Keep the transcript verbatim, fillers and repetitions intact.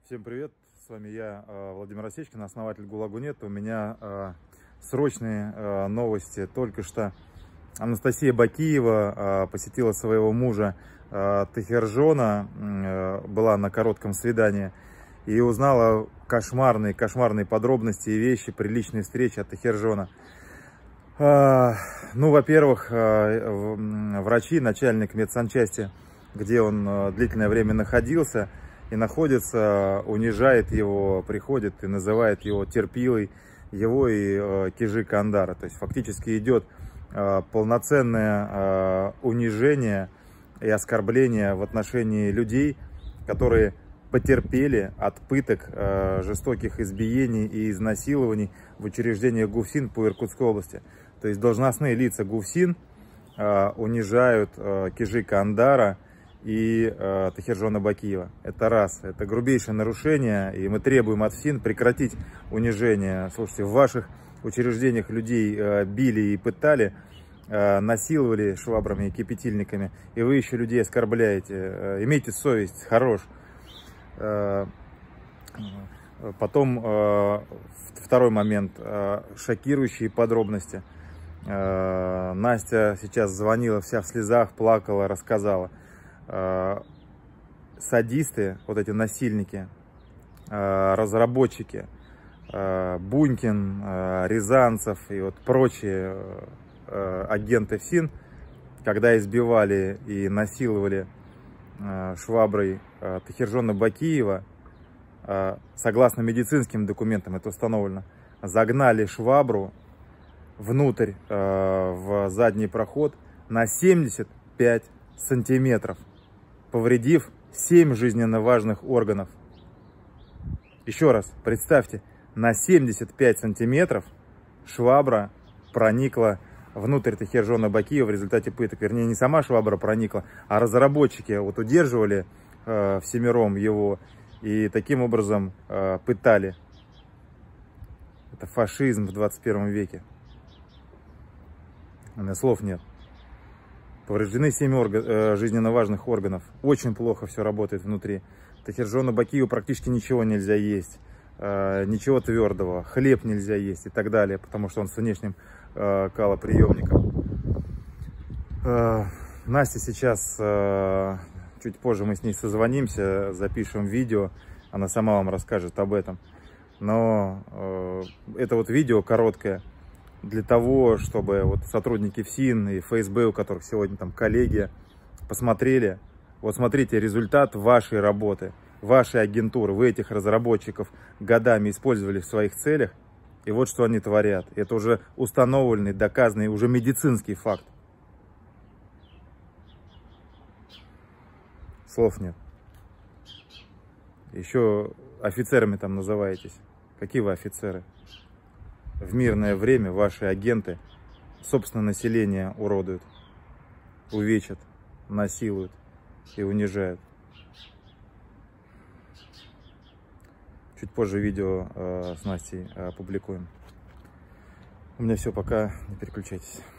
Всем привет, с вами я, Владимир Осечкин, основатель ГУЛАГу нет. У меня э, срочные э, новости. Только что Анастасия Бакиева э, посетила своего мужа э, Тахиржона, э, была на коротком свидании и узнала кошмарные, кошмарные подробности и вещи при личной встрече от Тахиржона. Э, ну, во-первых, э, врачи, начальник медсанчасти, где он э, длительное время находился и находится, унижает его, приходит и называет его терпилой, его и э, Кижи Кандара. То есть фактически идет э, полноценное э, унижение и оскорбление в отношении людей, которые потерпели от пыток, э, жестоких избиений и изнасилований в учреждениях ГУФСИН по Иркутской области. То есть должностные лица ГУФСИН э, унижают э, Кижи Кандара и э, Тахиржона Бакиева. Это раз, это грубейшее нарушение, и мы требуем от ФСИН прекратить унижение. Слушайте, в ваших учреждениях людей э, били и пытали, э, насиловали швабрами и кипятильниками, и вы еще людей оскорбляете. Э, имейте совесть, хорош. Э, потом э, второй момент, э, шокирующие подробности. Э, Настя сейчас звонила вся в слезах, плакала, рассказала. Садисты, вот эти насильники, разработчики, Бунькин, Рязанцев и вот прочие агенты ФСИН, когда избивали и насиловали шваброй Тахиржона Бакиева, согласно медицинским документам это установлено, загнали швабру внутрь в задний проход на семьдесят пять сантиметров, повредив семь жизненно важных органов. Еще раз, представьте, на семьдесят пять сантиметров швабра проникла внутрь Тахиржона Бакиева в результате пыток. Вернее, не сама швабра проникла, а разработчики вот удерживали э, всемиром его и таким образом э, пытали. Это фашизм в двадцать первом веке. У меня слов нет. Повреждены семь орган, э, жизненно важных органов. Очень плохо все работает внутри. Тахиржону Бакиеву практически ничего нельзя есть. Э, ничего твердого. Хлеб нельзя есть и так далее, потому что он с внешним э, калоприемником. Э, Настя сейчас, э, чуть позже мы с ней созвонимся, запишем видео. Она сама вам расскажет об этом. Но э, это вот видео короткое, для того, чтобы вот сотрудники ФСИН и ФСБ, у которых сегодня там коллегия, посмотрели. Вот смотрите, результат вашей работы, вашей агентуры. Вы этих разработчиков годами использовали в своих целях. И вот что они творят. Это уже установленный, доказанный, уже медицинский факт. Слов нет. Еще офицерами там называетесь. Какие вы офицеры? В мирное время ваши агенты собственное население уродуют, увечат, насилуют и унижают. Чуть позже видео э, с Настей опубликуем. У меня все, пока, не переключайтесь.